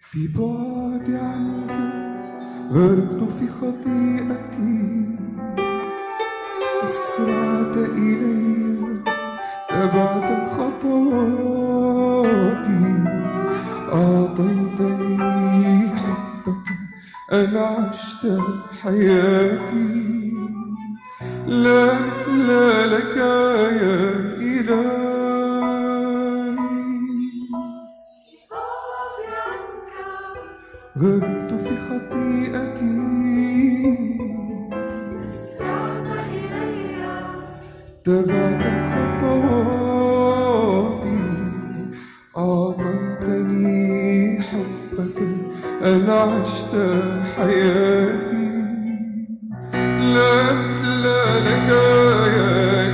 في بعدي عنك غرقت في خطيئتي، أسرعت إلي تبعت خطواتي، أعطيتني حبك أنا عشت حياتي، لا مثل لك يا إلهي. غرقت في خطيئتي، أسرعت إلي تبعت خطواتي، أعطيتني حبك أنا عشت حياتي، لا مثل لك يا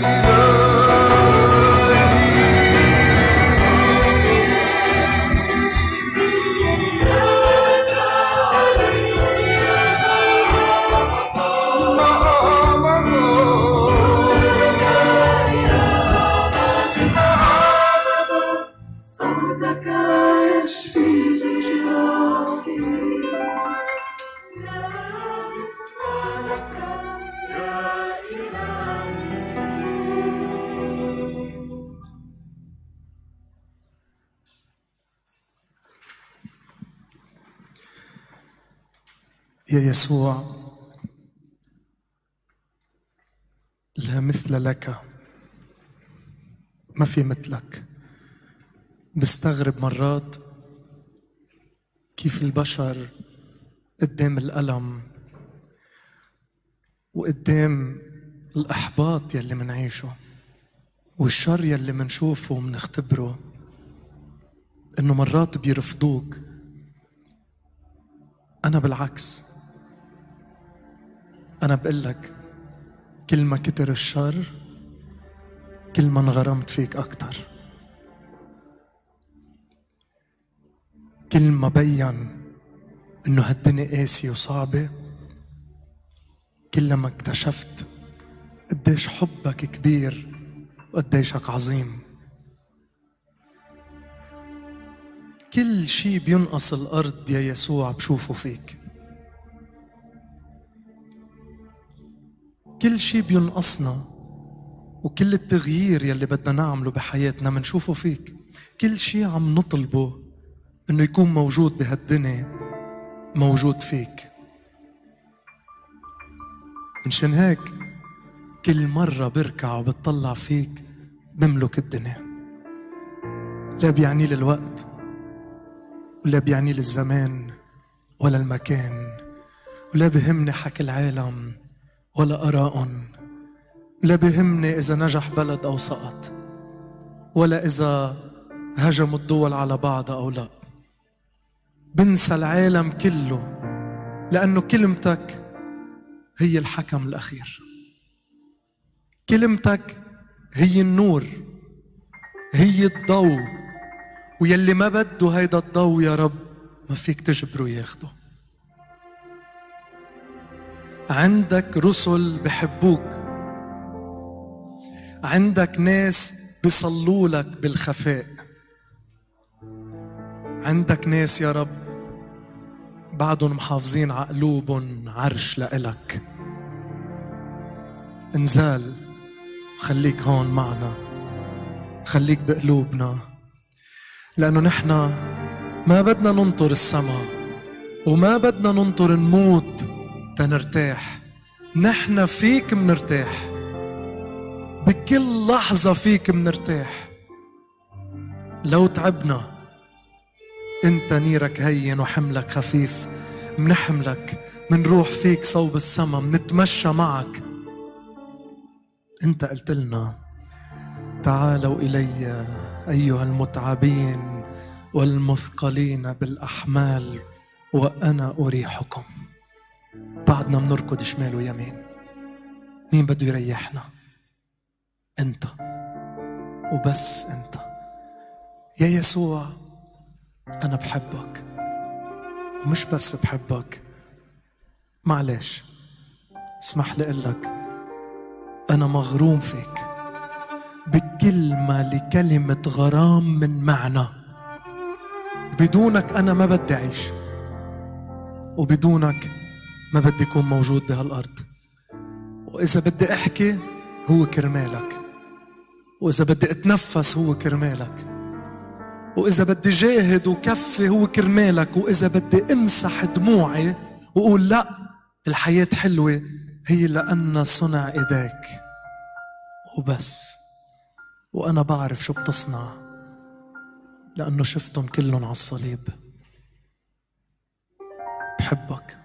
يا يسوع، لا مثل لك، ما في مثلك. بستغرب مرات كيف البشر قدام الألم وقدام الإحباط يلي منعيشه والشر يلي منشوفه ومنختبره، إنه مرات بيرفضوك. أنا بالعكس، أنا بقلك كل ما كتر الشر كل ما انغرمت فيك أكتر، كل ما بين إنه هالدنيا قاسية وصعبة كل ما اكتشفت قديش حبك كبير وقديشك عظيم. كل شي بينقص الأرض يا يسوع بشوفه فيك، كل شي بينقصنا وكل التغيير يلي بدنا نعمله بحياتنا منشوفه فيك. كل شي عم نطلبه إنه يكون موجود بهالدنيا موجود فيك. منشان هيك كل مرة بركع وبتطلع فيك بملك الدنيا. لا بيعني لي الوقت ولا بيعني لي الزمان ولا المكان، ولا بهمني حكي العالم ولا آراءهم، لا بهمني إذا نجح بلد أو سقط، ولا إذا هجموا الدول على بعضها أو لا. بنسى العالم كله لأنه كلمتك هي الحكم الأخير. كلمتك هي النور، هي الضوء، ويلي ما بده هيدا الضوء يا رب ما فيك تجبره ياخده. عندك رسل بحبوك، عندك ناس بيصلوا لك بالخفاء، عندك ناس يا رب بعدهم محافظين عقلوبهم عرش لإلك. انزال خليك هون معنا، خليك بقلوبنا، لأنه نحن ما بدنا ننطر السماء وما بدنا ننطر نموت تنرتاح. نحن فيك منرتاح، بكل لحظة فيك منرتاح. لو تعبنا انت نيرك هين وحملك خفيف، منحملك منروح فيك صوب السما، منتمشى معك. انت قلت لنا تعالوا إلي أيها المتعبين والمثقلين بالأحمال وأنا أريحكم. بعدنا منركض شمال ويمين، مين بده يريحنا؟ أنت وبس أنت يا يسوع. أنا بحبك، ومش بس بحبك، معلش اسمح لي أقلك أنا مغروم فيك بكلمة لكلمة غرام من معنى. بدونك أنا ما بدي أعيش، وبدونك ما بدي أكون موجود بهالأرض. وإذا بدي أحكي هو كرمالك، وإذا بدي أتنفس هو كرمالك، وإذا بدي جاهد وكفي هو كرمالك، وإذا بدي أمسح دموعي وأقول لا الحياة حلوة هي لأن صنع إيديك وبس. وأنا بعرف شو بتصنع لأنه شفتهم كلهم على الصليب. بحبك.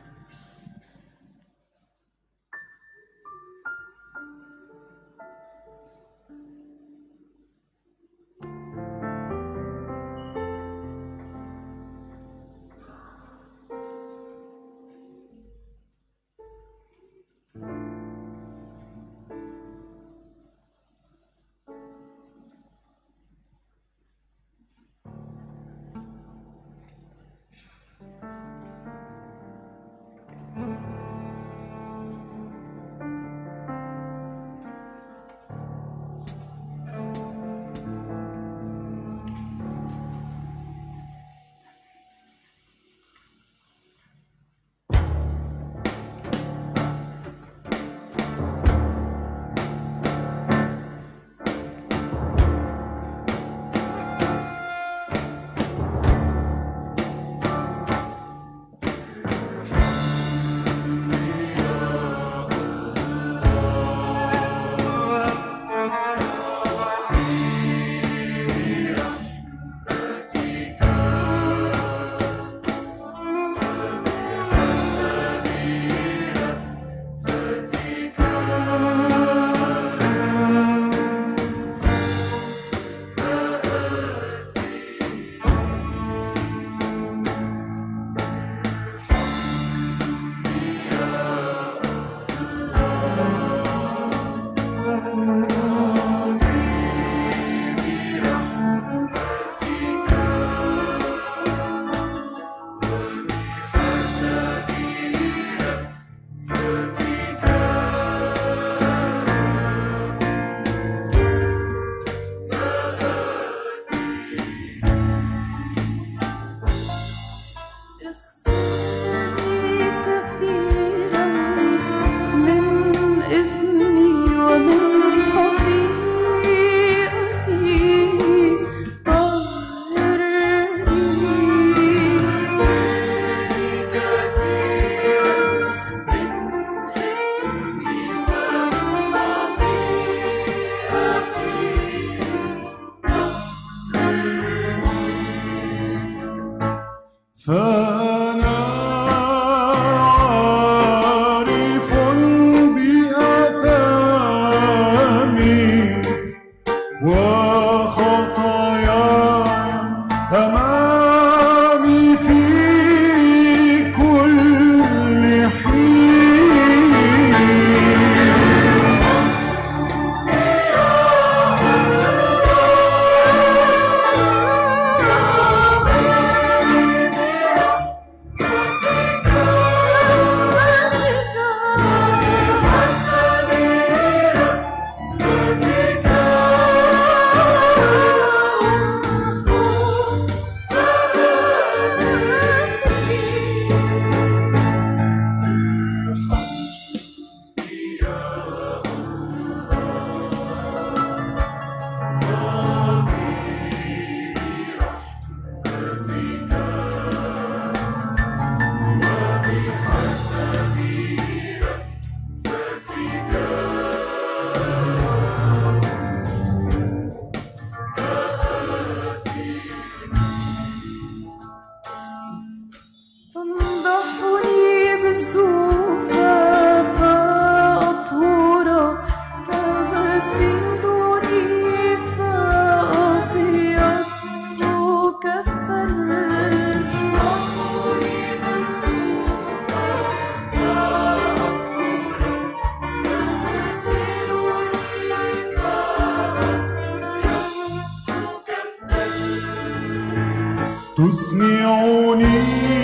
تسمعني